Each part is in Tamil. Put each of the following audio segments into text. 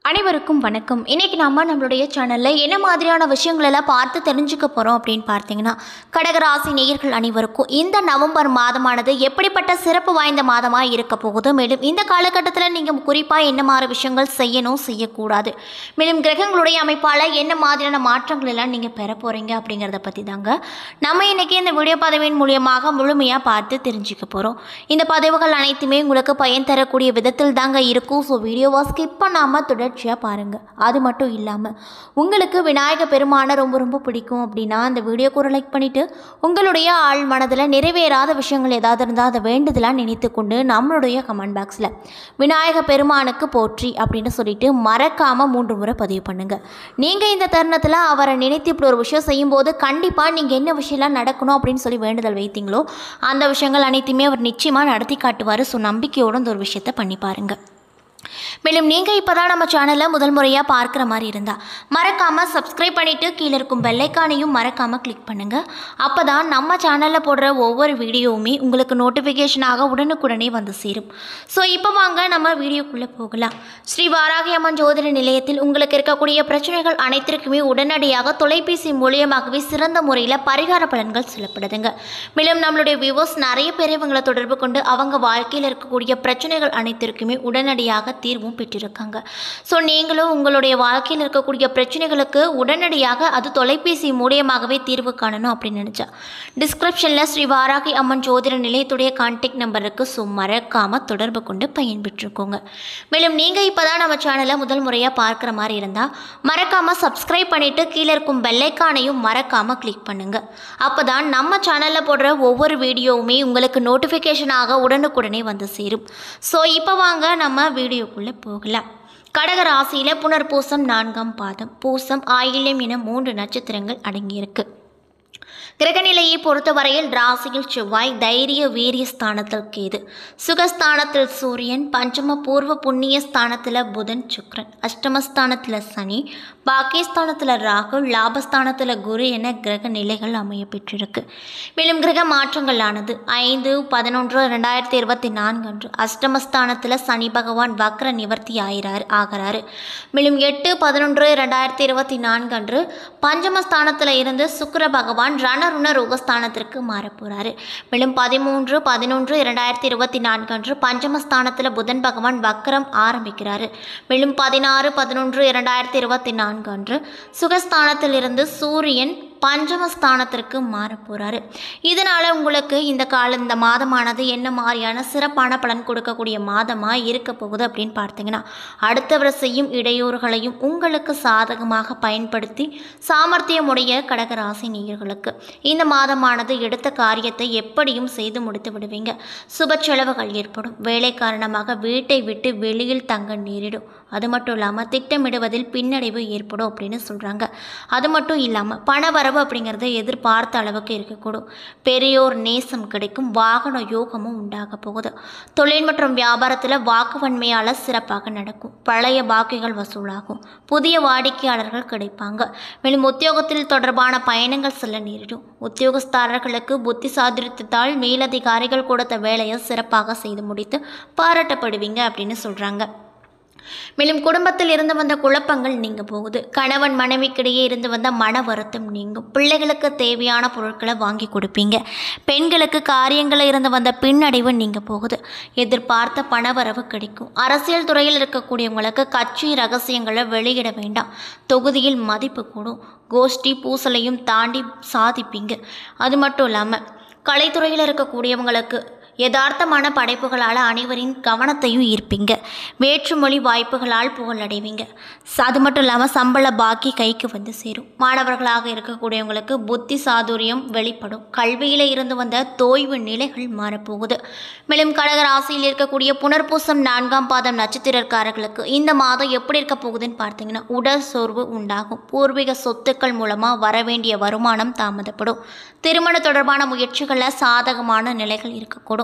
அனைவருக்கும் வணக்கம். இன்னைக்கு நம்மளுடைய சேனலில் என்ன மாதிரியான விஷயங்களெல்லாம் பார்த்து தெரிஞ்சுக்க போகிறோம் அப்படின்னு பார்த்தீங்கன்னா, கடகராசி நேயர்கள் அனைவருக்கும் இந்த நவம்பர் மாதமானது எப்படிப்பட்ட சிறப்பு வாய்ந்த மாதமாக இருக்க போகுது, மேலும் இந்த காலகட்டத்தில் நீங்கள் குறிப்பாக என்ன மாதிரி விஷயங்கள் செய்யணும் செய்யக்கூடாது, மேலும் கிரகங்களுடைய அமைப்பால் என்ன மாதிரியான மாற்றங்கள் எல்லாம் நீங்கள் பெற போகிறீங்க அப்படிங்கிறத பற்றி தாங்க நம்ம இன்றைக்கி இந்த வீடியோ பதிவின் மூலியமாக முழுமையாக பார்த்து தெரிஞ்சுக்க போகிறோம். இந்த பதிவுகள் அனைத்துமே உங்களுக்கு பயன் தரக்கூடிய விதத்தில் தாங்க இருக்கும். ஸோ வீடியோவை ஸ்கிப் பண்ணாமல் தொடர்ச்சியாக பாருங்கள். அது மட்டும் இல்லாமல் உங்களுக்கு விநாயக பெருமானை ரொம்ப பிடிக்கும் அப்படின்னா அந்த வீடியோக்கு ஒரு லைக் பண்ணிவிட்டு உங்களுடைய ஆள் மனதில் நிறைவேறாத விஷயங்கள் ஏதாவது இருந்தால் அதை வேண்டுதலாக நினைத்து கொண்டு நம்மளுடைய கமெண்ட் பாக்ஸில் விநாயக பெருமானுக்கு போற்றி அப்படின்னு சொல்லிட்டு மறக்காமல் 3 முறை பதிவு பண்ணுங்கள். நீங்கள் இந்த தருணத்தில் அவரை நினைத்து இப்படி ஒரு விஷயம் செய்யும்போது கண்டிப்பாக நீங்கள் என்ன விஷயம்லாம் நடக்கணும் அப்படின்னு சொல்லி வேண்டுதல் வைத்தீங்களோ அந்த விஷயங்கள் அனைத்துமே அவர் நிச்சயமாக நடத்தி காட்டுவார். ஸோ நம்பிக்கையோடு இந்த ஒரு விஷயத்தை பண்ணி பாருங்கள். மேலும் நீங்கள் இப்போ தான் நம்ம சேனலில் முதல் முறையாக பார்க்குற மாதிரி இருந்தால் மறக்காமல் சப்ஸ்கிரைப் பண்ணிவிட்டு கீழே இருக்கும் பெல்லைக்கானையும் மறக்காமல் கிளிக் பண்ணுங்கள். அப்போ தான் நம்ம சேனலில் போடுற ஒவ்வொரு வீடியோவுமே உங்களுக்கு நோட்டிஃபிகேஷனாக உடனுக்குடனே வந்து சேரும். ஸோ இப்போ வாங்க நம்ம வீடியோக்குள்ளே போகலாம். ஸ்ரீ வாராகி அம்மன் ஜோதிட நிலையத்தில் உங்களுக்கு இருக்கக்கூடிய பிரச்சனைகள் அனைத்திற்குமே உடனடியாக தொலைபேசி மூலியமாகவே சிறந்த முறையில் பரிகார பலன்கள் சொல்லப்படுதுங்க. மேலும் நம்மளுடைய வியூவர்ஸ் நிறைய பேர் இவங்களை தொடர்பு கொண்டு அவங்க வாழ்க்கையில் இருக்கக்கூடிய பிரச்சனைகள் அனைத்திற்குமே உடனடியாக தீர்வும் பெற்றிருக்காங்க. ஸோ நீங்களும் உங்களுடைய வாழ்க்கையில் இருக்கக்கூடிய பிரச்சனைகளுக்கு உடனடியாக அது தொலைபேசி மூலியமாகவே தீர்வு காணணும் அப்படின்னு நினச்சா டிஸ்கிரிப்ஷனில் ஸ்ரீ வாராகி அம்மன் ஜோதிட நிலையத்துடைய கான்டாக்ட் நம்பருக்கு மறக்காமல் தொடர்பு கொண்டு பயன்பெற்றுக்கோங்க. மேலும் நீங்கள் இப்போ தான் நம்ம சேனலை முதல் முறையாக பார்க்குற மாதிரி இருந்தால் மறக்காமல் சப்ஸ்கிரைப் பண்ணிவிட்டு கீழே இருக்கும் பெல்லைக்கானையும் மறக்காமல் கிளிக் பண்ணுங்கள். அப்போ தான் நம்ம சேனலில் போடுற ஒவ்வொரு வீடியோவுமே உங்களுக்கு நோட்டிஃபிகேஷனாக உடனுக்குடனே வந்து சேரும். ஸோ இப்போ வாங்க நம்ம வீடியோக்குள்ளே போகலாம். கடக ராசியில் புனர்பூசம் 4ஆம் பாதம், பூசம், ஆயில்யம் என 3 நட்சத்திரங்கள் அடங்கியிருக்கு. கிரகநிலையை பொறுத்தவரையில் ராசியில் செவ்வாய், தைரிய வீரிய ஸ்தானத்தில் கேது, சுகஸ்தானத்தில் சூரியன், பஞ்சம பூர்வ புண்ணிய ஸ்தானத்தில் புதன் சுக்கிரன், அஷ்டமஸ்தானத்தில் சனி, பாக்கியஸ்தானத்தில் ராகு, லாபஸ்தானத்தில் குரு என கிரக நிலைகள் அமைய பெற்றிருக்கு. மேலும் கிரக மாற்றங்களானது 5/11/2024 அன்று அஷ்டமஸ்தானத்தில் சனி பகவான் வக்ர நிவர்த்தி ஆகிறாரு. மேலும் 8/11/2024 அன்று பஞ்சமஸ்தானத்தில் இருந்து சுக்கிர பகவான் ரணருண ரோகஸ்தானத்திற்கு மாறப்போகிறாரு. மேலும் 13/11/2024 அன்று பஞ்சமஸ்தானத்தில் புதன் பகவான் வக்ரம் ஆரம்பிக்கிறாரு. மேலும் 16/11/2024 அன்று சுகஸ்தானத்திலிருந்து சூரியன் பஞ்சமஸ்தானத்திற்கு மாறப்போகிறாரு. இதனால் உங்களுக்கு இந்த மாதமானது என்ன மாதிரியான சிறப்பான பலன் கொடுக்கக்கூடிய மாதமாக இருக்க போகுது அப்படின்னு பார்த்தீங்கன்னா, அடுத்தவர் செய்யும் இடையூறுகளையும் உங்களுக்கு சாதகமாக பயன்படுத்தி சாமர்த்தியமுடைய கடகராசி நேயர்களுக்கு இந்த மாதமானது எடுத்த காரியத்தை எப்படியும் செய்து முடித்து விடுவீங்க. சுப செலவுகள் ஏற்படும். வேலை காரணமாக வீட்டை விட்டு வெளியில் தங்க நேரிடும். அது மட்டும் இல்லாமல் திட்டமிடுவதில் பின்னடைவு ஏற்படும் அப்படின்னு சொல்கிறாங்க. அது மட்டும் இல்லாமல் பணவரவு அப்படிங்கிறது எதிர்பார்த்த அளவுக்கு இருக்கக்கூடும். பெரியோர் நேசம் கிடைக்கும். வாகன யோகமும் உண்டாக போகுது. தொழில் மற்றும் வியாபாரத்தில் வாக்குவன்மையால் சிறப்பாக நடக்கும். பழைய பாக்கிகள் வசூலாகும். புதிய வாடிக்கையாளர்கள் கிடைப்பாங்க. மேலும் உத்தியோகத்தில் தொடர்பான பயணங்கள் செல்ல நேரிடும். உத்தியோகஸ்தாரர்களுக்கு புத்தி சாதுரியத்தால் மேலதிகாரிகள் கொடுத்த வேலையை சிறப்பாக செய்து முடித்து பாராட்டப்படுவீங்க அப்படின்னு சொல்கிறாங்க. மேலும் குடும்பத்தில் இருந்து வந்த குழப்பங்கள் நீங்க போகுது. கணவன் மனைவிக்கிடையே இருந்து வந்த மன வருத்தம் நீங்கும். பிள்ளைகளுக்கு தேவையான பொருட்களை வாங்கி கொடுப்பீங்க. பெண்களுக்கு காரியங்களில் இருந்து வந்த பின்னடைவு நீங்க போகுது. எதிர்பார்த்த பணவரவு கிடைக்கும். அரசியல் துறையில் இருக்கக்கூடியவங்களுக்கு கட்சி ரகசியங்களை வெளியிட வேண்டாம். தொகுதியில் மதிப்பு கூடும். கோஷ்டி பூசலையும் தாண்டி சாதிப்பீங்க. அது மட்டும் இல்லாமல் கலைத்துறையில் இருக்கக்கூடியவங்களுக்கு யதார்த்தமான படைப்புகளால் அனைவரின் கவனத்தையும் ஈர்ப்பீங்க. வேற்றுமொழி வாய்ப்புகளால் புகழடைவீங்க. அது மட்டும் இல்லாமல் சம்பள பாக்கி கைக்கு வந்து சேரும். மாணவர்களாக இருக்கக்கூடியவங்களுக்கு புத்தி சாதுரியம் வெளிப்படும். கல்வியில் இருந்து வந்த தோய்வு நிலைகள் மாறப்போகுது. மேலும் கடகராசியில் இருக்கக்கூடிய புனர்பூசம் 4ஆம் பாதம் நட்சத்திரக்காரர்களுக்கு இந்த மாதம் எப்படி இருக்க போகுதுன்னு பார்த்தீங்கன்னா, உடல் சோர்வு உண்டாகும். பூர்வீக சொத்துக்கள் மூலமாக வரவேண்டிய வருமானம் தாமதப்படும். திருமண தொடர்பான முயற்சிகளில் சாதகமான நிலைகள் இருக்கக்கூடும்.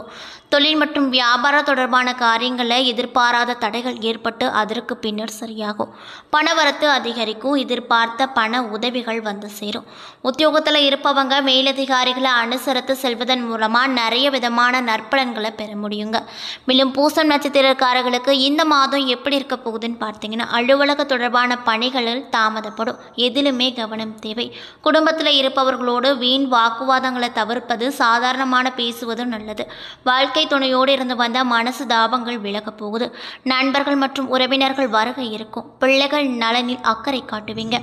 கூடும். தொழில் மற்றும் வியாபார தொடர்பான காரியங்களில் எதிர்பாராத தடைகள் ஏற்பட்டு அதற்கு பின்னர் சரியாகும். பணவரத்து அதிகரிக்கும். எதிர்பார்த்த பண உதவிகள் வந்து சேரும். உத்தியோகத்தில் இருப்பவங்க மேலதிகாரிகளை அனுசரித்து செல்வதன் மூலமாக நிறைய விதமான நற்பலன்களை பெற முடியுங்க. மேலும் பூசம் நட்சத்திரக்காரர்களுக்கு இந்த மாதம் எப்படி இருக்க போகுதுன்னு பார்த்தீங்கன்னா, அலுவலக தொடர்பான பணிகளில் தாமதப்படும். எதிலுமே கவனம் தேவை. குடும்பத்தில் இருப்பவர்களோடு வீண் வாக்குவாதங்களை தவிர்ப்பது, சாதாரணமான பேசுவது நல்லது. வாழ்க்கை துணையோடு இருந்து வந்த மனசு தாபங்கள் விலக போகுது. நண்பர்கள் மற்றும் உறவினர்கள் வருகை இருக்கும். பிள்ளைகள் நலனில் அக்கறை காட்டுவீங்க.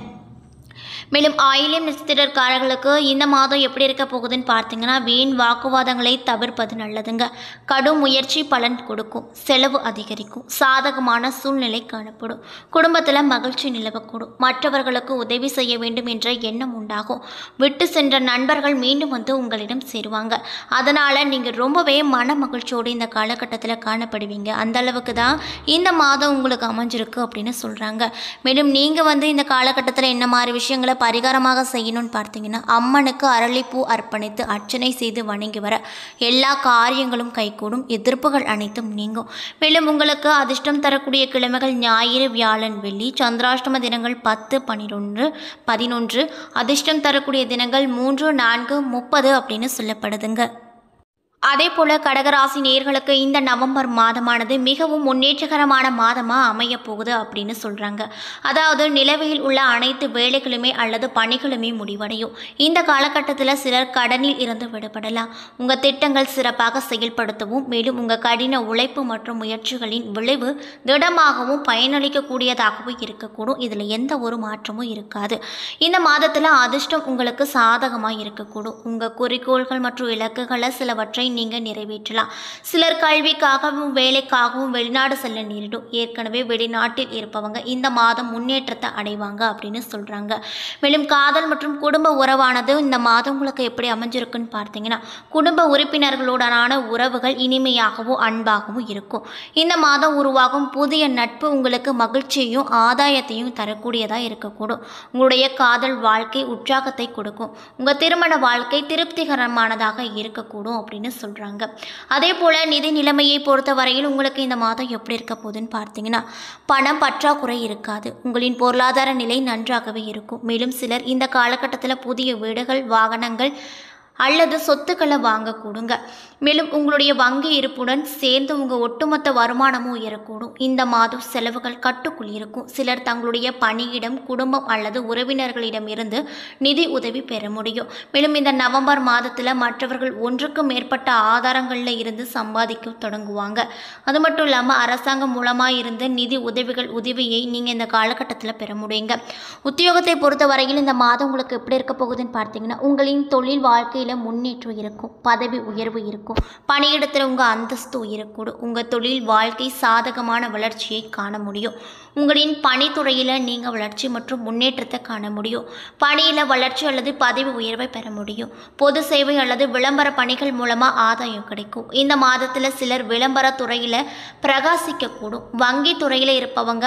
மேலும் ஆயில்யம் நட்சத்திரக்காரர்களுக்கு இந்த மாதம் எப்படி இருக்க போகுதுன்னு பார்த்தீங்கன்னா, வீண் வாக்குவாதங்களை தவிர்ப்பது நல்லதுங்க. கடும் முயற்சி பலன் கொடுக்கும். செலவு அதிகரிக்கும். சாதகமான சூழ்நிலை காணப்படும். குடும்பத்தில் மகிழ்ச்சி நிலவக்கூடும். மற்றவர்களுக்கு உதவி செய்ய வேண்டும் என்ற எண்ணம் உண்டாகும். விட்டு சென்ற நண்பர்கள் மீண்டும் வந்து உங்களிடம் சேருவாங்க. அதனால் நீங்கள் ரொம்பவே மன மகிழ்ச்சியோடு இந்த காலகட்டத்தில் காணப்படுவீங்க. அந்த அளவுக்கு தான் இந்த மாதம் உங்களுக்கு அமைஞ்சிருக்கு அப்படின்னு சொல்கிறாங்க. மேலும் நீங்கள் வந்து இந்த காலகட்டத்தில் என்ன மாதிரி விஷயங்களை பரிகாரமாக செய்யணும்னு பார்த்தீங்கன்னா, அம்மனுக்கு அரளிப்பூ அர்ப்பணித்து அர்ச்சனை செய்து வணங்கி வர எல்லா காரியங்களும் கைகூடும். எதிர்ப்புகள் அனைத்தும் நீங்கும். மேலும் உங்களுக்கு அதிர்ஷ்டம் தரக்கூடிய கிழமைகள் ஞாயிறு, வியாழன், வெள்ளி. சந்திராஷ்டம தினங்கள் 10, 12, 11. அதிர்ஷ்டம் தரக்கூடிய தினங்கள் 3, 4, 30 அப்படின்னு சொல்லப்படுதுங்க. அதே போல் கடகராசி நேயர்களுக்கு இந்த நவம்பர் மாதமானது மிகவும் முன்னேற்றகரமான மாதமாக அமைய போகுது அப்படின்னு சொல்கிறாங்க. அதாவது நிலவையில் உள்ள அனைத்து வேலைகளுமே அல்லது பணிகளுமே முடிவடையும். இந்த காலகட்டத்தில் சிலர் கடனில் இருந்து விடுபடலாம். உங்கள் திட்டங்கள் சிறப்பாக செயல்படுத்தவும், மேலும் உங்கள் கடின உழைப்பு மற்றும் முயற்சிகளின் விளைவு திடமாகவும் பயனளிக்கக்கூடியதாகவும் இருக்கக்கூடும். இதில் எந்த ஒரு மாற்றமும் இருக்காது. இந்த மாதத்தில் அதிர்ஷ்டம் உங்களுக்கு சாதகமாக இருக்கக்கூடும். உங்கள் குறிக்கோள்கள் மற்றும் இலக்குகளை சிலவற்றை நீங்கள் நிறைவேற்றலாம். சிலர் கல்விக்காகவும் வேலைக்காகவும் வெளிநாடு செல்ல நேரிடும். ஏற்கனவே வெளிநாட்டில் இருப்பவங்க இந்த மாதம் முன்னேற்றத்தை அடைவாங்க அப்படின்னு சொல்கிறாங்க. மேலும் காதல் மற்றும் குடும்ப உறவானது இந்த மாதம் உங்களுக்கு எப்படி அமைஞ்சிருக்குன்னு பார்த்தீங்கன்னா, குடும்ப உறுப்பினர்களுடனான உறவுகள் இனிமையாகவும் அன்பாகவும் இருக்கும். இந்த மாதம் உருவாகும் புதிய நட்பு உங்களுக்கு மகிழ்ச்சியையும் ஆதாயத்தையும் தரக்கூடியதாக இருக்கக்கூடும். உங்களுடைய காதல் வாழ்க்கை உற்சாகத்தை கொடுக்கும். உங்கள் திருமண வாழ்க்கை திருப்திகரமானதாக இருக்கக்கூடும் அப்படின்னு சொல்கிறாங்க. அதே போல் நிதி நிலைமையை பொறுத்த வரையில் உங்களுக்கு இந்த மாதம் எப்படி இருக்க போகுதுன்னு பார்த்தீங்கன்னா, பணம் பற்றாக்குறை இருக்காது. உங்களின் பொருளாதார நிலை நன்றாகவே இருக்கும். மேலும் சிலர் இந்த காலகட்டத்தில் புதிய வீடுகள், வாகனங்கள் அல்லது சொத்துக்களை வாங்கக்கூடுங்க. மேலும் உங்களுடைய வங்கி இருப்புடன் சேர்ந்து உங்கள் ஒட்டுமொத்த வருமானமும் உயரக்கூடும். இந்த மாதம் செலவுகள் கட்டுக்குள் இருக்கும். சிலர் தங்களுடைய பணியிடம், குடும்பம் அல்லது உறவினர்களிடம் இருந்து நிதி உதவி பெற முடியும். மேலும் இந்த நவம்பர் மாதத்தில் மற்றவர்கள் ஒன்றுக்கு மேற்பட்ட ஆதாரங்களில் இருந்து சம்பாதிக்க தொடங்குவாங்க. அது மட்டும் இல்லாமல் அரசாங்கம் மூலமாக இருந்து நிதி உதவியை நீங்கள் இந்த காலகட்டத்தில் பெற முடியுங்க. உத்தியோகத்தை பொறுத்த வரையில் இந்த மாதம் உங்களுக்கு எப்படி இருக்க போகுதுன்னு பார்த்தீங்கன்னா, உங்களின் தொழில் வாழ்க்கையில் முன்னேற்றம் இருக்கும். பதவி உயர்வு இருக்கும். பணியிடத்தில் உங்கள் அந்தஸ்து உயரக்கூடும். உங்கள் தொழில் வாழ்க்கை சாதகமான வளர்ச்சியை காண முடியும். உங்களின் பணித்துறையில் நீங்கள் வளர்ச்சி மற்றும் முன்னேற்றத்தை காண முடியும். பணியில் வளர்ச்சி அல்லது பதவி உயர்வை பெற முடியும். பொது சேவை அல்லது விளம்பர பணிகள் மூலமாக ஆதாயம் கிடைக்கும். இந்த மாதத்தில் சிலர் விளம்பர துறையில் பிரகாசிக்கக்கூடும். வங்கி துறையில் இருப்பவங்க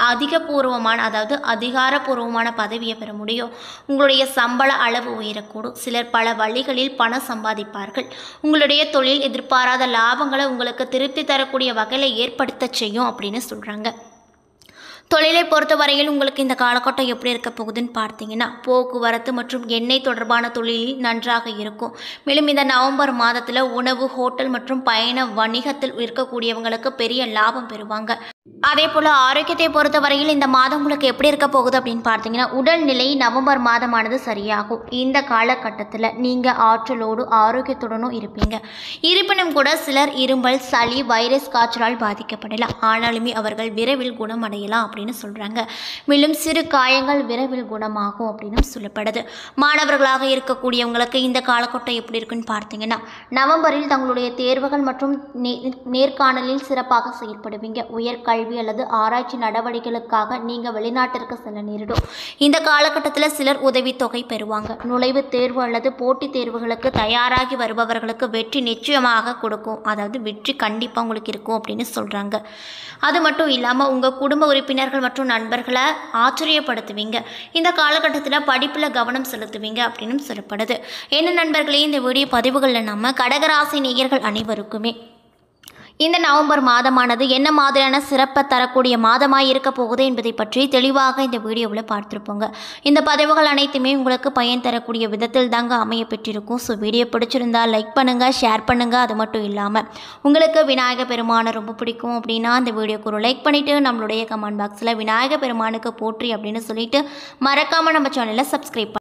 அதிகாரப்பூர்வமான பதவியை பெற முடியும். உங்களுடைய சம்பள அளவு உயரக்கூடும். சிலர் பல வழிகளில் பணம் சம்பாதிப்பார்கள். உங்களுடைய தொழில் எதிர்பாராத லாபங்களை உங்களுக்கு திருப்தி தரக்கூடிய வகையில் ஏற்படுத்த செய்யும் அப்படின்னு சொல்கிறாங்க. தொழிலை பொறுத்த வரையில் உங்களுக்கு இந்த காலகட்டம் எப்படி இருக்க போகுதுன்னு பார்த்தீங்கன்னா, போக்குவரத்து மற்றும் எண்ணெய் தொடர்பான தொழிலில் நன்றாக இருக்கும். மேலும் இந்த நவம்பர் மாதத்தில் உணவு, ஹோட்டல் மற்றும் பயண வணிகத்தில் இருக்கக்கூடியவங்களுக்கு பெரிய லாபம் பெறுவாங்க. அதே போல் ஆரோக்கியத்தை பொறுத்த வரையில் இந்த மாதம் உங்களுக்கு எப்படி இருக்க போகுது அப்படின்னு பார்த்தீங்கன்னா, உடல்நிலை நவம்பர் மாதமானது சரியாகும். இந்த காலகட்டத்தில் நீங்கள் ஆற்றலோடு ஆரோக்கியத்துடனும் இருப்பீங்க. இருப்பினும் கூட சிலர் இருமல், சளி, வைரஸ் காய்ச்சலால் பாதிக்கப்படலாம். ஆனாலுமே அவர்கள் விரைவில் குணமடையலாம் அப்படின்னு சொல்கிறாங்க. மேலும் சிறு காயங்கள் விரைவில் குணமாகும் அப்படின்னு சொல்லப்படுது. மாணவர்களாக இருக்கக்கூடியவங்களுக்கு இந்த காலகட்டம் எப்படி இருக்குன்னு பார்த்தீங்கன்னா, நவம்பரில் தங்களுடைய தேர்வுகள் மற்றும் நேர்காணலில் சிறப்பாக செயல்படுவீங்க. உயர்கல்வி அல்லது ஆராய்ச்சி நடவடிக்கைகளுக்காக நீங்கள் வெளிநாட்டிற்கு செல்ல நேரிடும். இந்த காலகட்டத்தில் சிலர் உதவித்தொகை பெறுவாங்க. நுழைவுத் தேர்வு அல்லது போட்டித் தேர்வுகளுக்கு தயாராகி வருபவர்களுக்கு வெற்றி நிச்சயமாக கொடுக்கும். அதாவது வெற்றி கண்டிப்பாக உங்களுக்கு இருக்கும் அப்படின்னு சொல்கிறாங்க. அது மட்டும் இல்லாமல் உங்கள் குடும்ப உறுப்பினர் உறவினர்கள் மற்றும் நண்பர்களை ஆச்சரியப்படுத்துவீங்க. இந்த காலகட்டத்தில் படிப்பில் கவனம் செலுத்துவீங்க அப்படின்னு சொல்லப்படுது. என்ன நண்பர்களே, இந்த வீடியோ பதிவுகளில் நம்ம கடகராசி நேயர்கள் அனைவருக்குமே இந்த நவம்பர் மாதமானது என்ன மாதிரியான சிறப்பை தரக்கூடிய மாதமாக இருக்க போகுது என்பதை பற்றி தெளிவாக இந்த வீடியோவில் பார்த்துருப்போங்க. இந்த பதிவுகள் அனைத்துமே உங்களுக்கு பயன் தரக்கூடிய விதத்தில் தாங்க அமைய பெற்றிருக்கும். ஸோ வீடியோ பிடிச்சிருந்தால் லைக் பண்ணுங்கள், ஷேர் பண்ணுங்கள். அது மட்டும் இல்லாமல் உங்களுக்கு விநாயக பெருமானை ரொம்ப பிடிக்கும் அப்படின்னா அந்த வீடியோக்கு ஒரு லைக் பண்ணிவிட்டு நம்மளுடைய கமெண்ட் பாக்ஸில் விநாயக பெருமானுக்கு போற்றி அப்படின்னு சொல்லிட்டு மறக்காமல் நம்ம சேனலை சப்ஸ்கிரைப்